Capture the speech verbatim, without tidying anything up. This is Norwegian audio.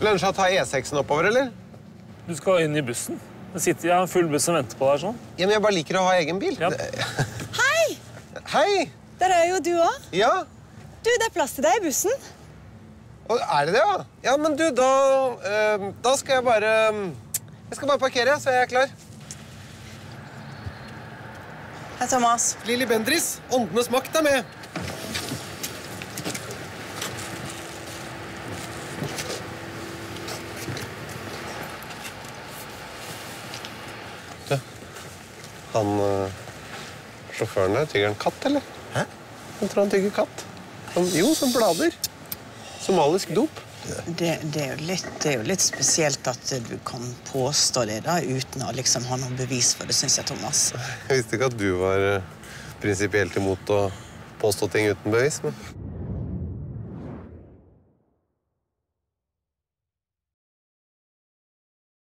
Plansja ta E seksen oppover, eller? Du skal inn i bussen. Det sitter jeg en full buss og venter på deg sånn. Ja, men jeg bare liker å ha egen bil. Ja. Hei! Hei! Der er jo du også. Ja? Du, det er plass til deg i bussen. Og er det det, ja? Ja, men du, da, eh, da skal jeg bare... Jeg skal bare parkere, så er jeg klar. Hei, Thomas. Lili Bendriss, åndenes makt er med. Du, han uh, sjåføren der, tygger han katt, eller? Hæ? Jeg tror han tygger katt. Han, jo, som blader. Somalisk dop. Det, det, er jo litt, det er jo litt spesielt at du kan påstå det da, uten å liksom ha noen bevis for det, synes jeg, Thomas. Jeg visste ikke at du var uh, prinsipielt imot å påstå ting uten bevis, men...